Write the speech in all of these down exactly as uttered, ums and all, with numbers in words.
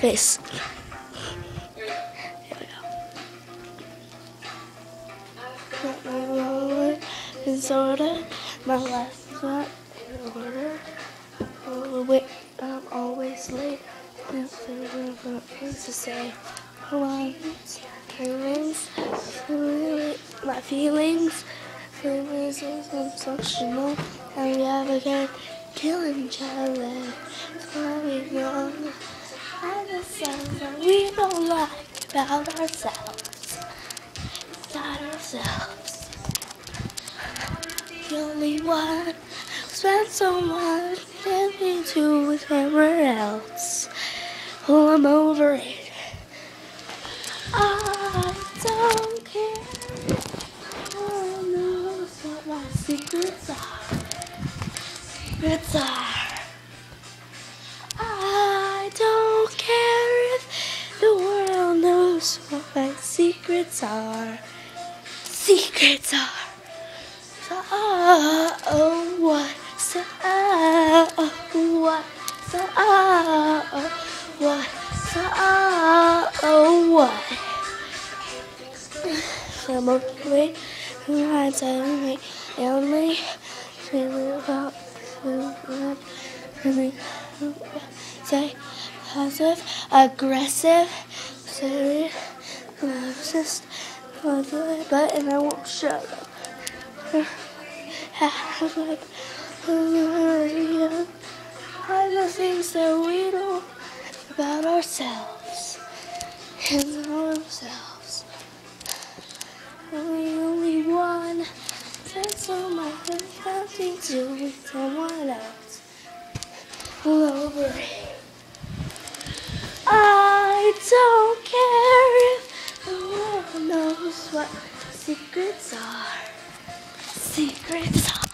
face. Disorder, my last not in order. Oh, wait, I'm always late. Things to say. Feelings, my feelings, feelings is emotional, and we have again killing each other. Going on, I the sounds that we don't like about ourselves, about ourselves. The only one who spent so much getting to with somewhere else. Oh, I'm over it. I don't care. Oh no, what my secrets are. Secrets are. I don't care if the world knows what my secrets are. Secrets are. So, oh, what? So, oh, what? So, oh, what? So, oh, what? So, motivate, I'm telling me, only feeling about really say positive, aggressive, serious, just but and I won't shut up. Hide the things that we know about ourselves and ourselves. We only one. That's so much nothing to with someone else. All over it. I don't care if the world knows what secrets are. Secrets are.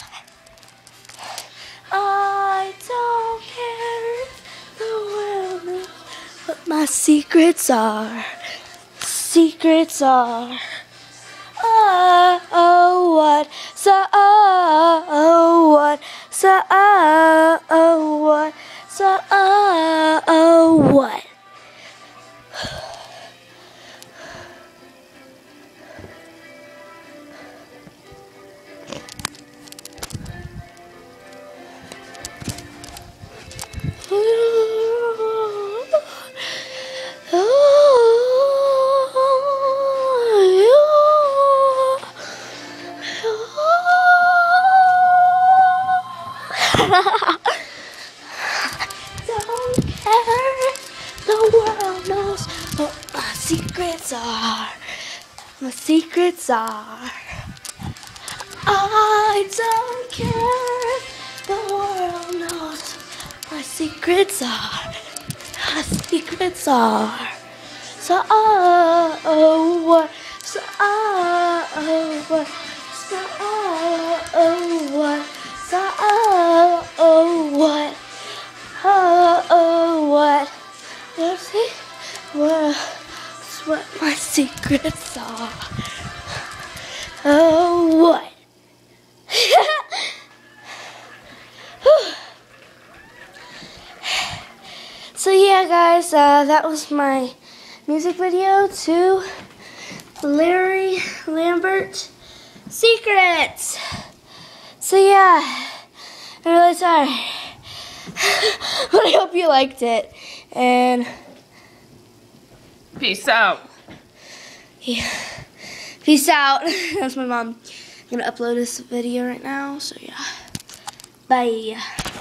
I don't care if the world knows what my secrets are. Secrets are. Oh, oh, what? So, oh, oh, what? So, oh, oh, what? So, oh, oh, what? Don't care if the world knows what my secrets are. My secrets are. I don't care if the world knows what my secrets are. My secrets are. So oh, oh what? So oh, oh what? So oh, oh what? So oh, oh what? Oh, oh what? Let's see what, what my secrets are. Oh what? So yeah, guys, uh, that was my music video to Larry Lambert Secrets. So yeah, I'm really sorry, but I hope you liked it, and peace out. Yeah, peace out. That's my mom. I'm gonna upload this video right now, so yeah, bye.